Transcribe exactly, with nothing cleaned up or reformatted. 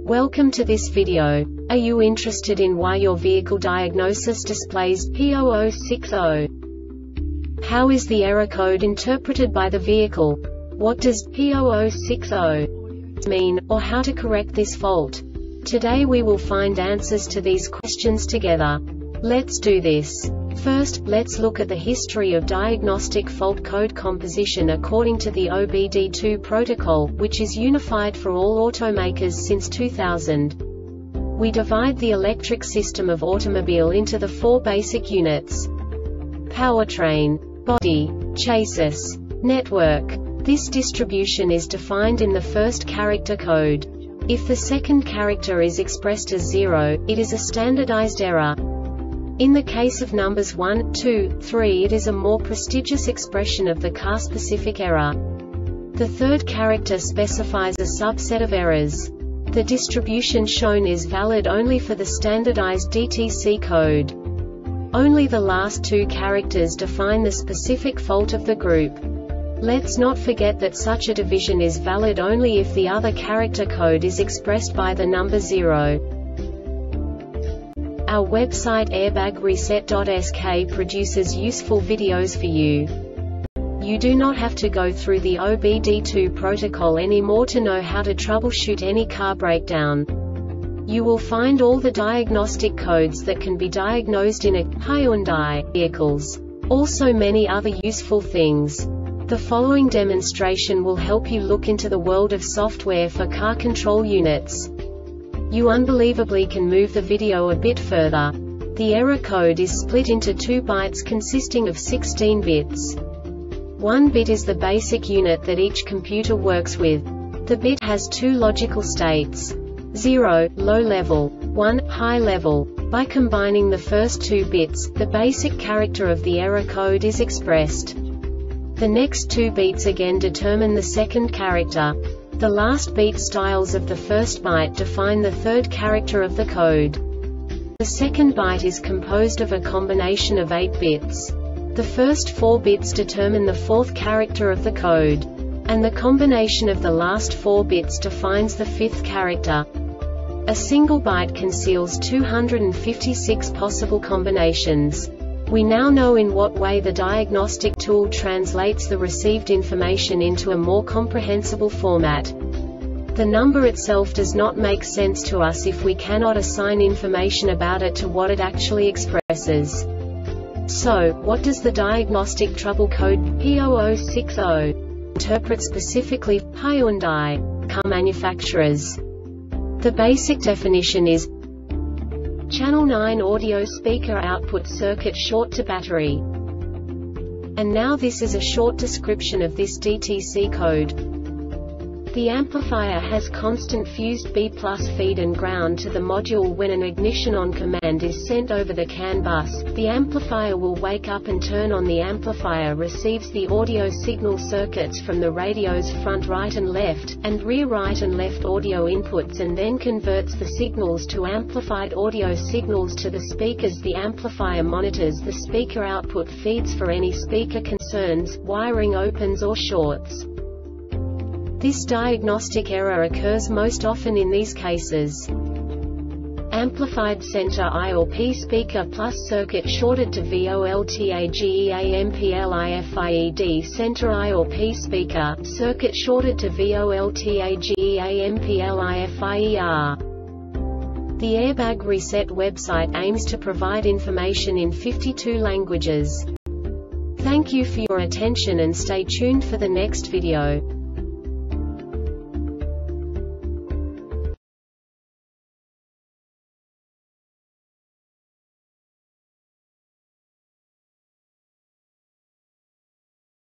Welcome to this video. Are you interested in why your vehicle diagnosis displays P zero zero six zero? How is the error code interpreted by the vehicle? What does P zero zero six zero mean, or how to correct this fault? Today we will find answers to these questions together. Let's do this. First, let's look at the history of diagnostic fault code composition according to the O B D two protocol, which is unified for all automakers since two thousand. We divide the electric system of automobile into the four basic units: powertrain, body, chassis, network. This distribution is defined in the first character code. If the second character is expressed as zero, it is a standardized error. In the case of numbers one, two, three, it is a more prestigious expression of the car-specific error. The third character specifies a subset of errors. The distribution shown is valid only for the standardized D T C code. Only the last two characters define the specific fault of the group. Let's not forget that such a division is valid only if the other character code is expressed by the number zero. Our website airbag reset dot S K produces useful videos for you. You do not have to go through the O B D two protocol anymore to know how to troubleshoot any car breakdown. You will find all the diagnostic codes that can be diagnosed in a Hyundai vehicles. Also many other useful things. The following demonstration will help you look into the world of software for car control units. You unbelievably can move the video a bit further. The error code is split into two bytes consisting of sixteen bits. One bit is the basic unit that each computer works with. The bit has two logical states: zero, low level, one, high level. By combining the first two bits, the basic character of the error code is expressed. The next two beats again determine the second character. The last beat styles of the first byte define the third character of the code. The second byte is composed of a combination of eight bits. The first four bits determine the fourth character of the code. And the combination of the last four bits defines the fifth character. A single byte conceals two hundred fifty-six possible combinations. We now know in what way the diagnostic tool translates the received information into a more comprehensible format. The number itself does not make sense to us if we cannot assign information about it to what it actually expresses. So, what does the diagnostic trouble code P zero zero six zero interpret specifically for Hyundai car manufacturers? The basic definition is Channel nine audio speaker output circuit short to battery. And now this is a short description of this D T C code. The amplifier has constant fused B plus feed and ground to the module. When an ignition on command is sent over the CAN bus, the amplifier will wake up and turn on. The amplifier receives the audio signal circuits from the radio's front right and left, and rear right and left audio inputs and then converts the signals to amplified audio signals to the speakers. The amplifier monitors the speaker output feeds for any speaker concerns, wiring opens or shorts. This diagnostic error occurs most often in these cases: amplified center I or P speaker plus circuit shorted to VOLTAGEAMPLIFIED center I or P speaker, circuit shorted to VOLTAGEAMPLIFIER. The Airbag Reset website aims to provide information in fifty-two languages. Thank you for your attention and stay tuned for the next video.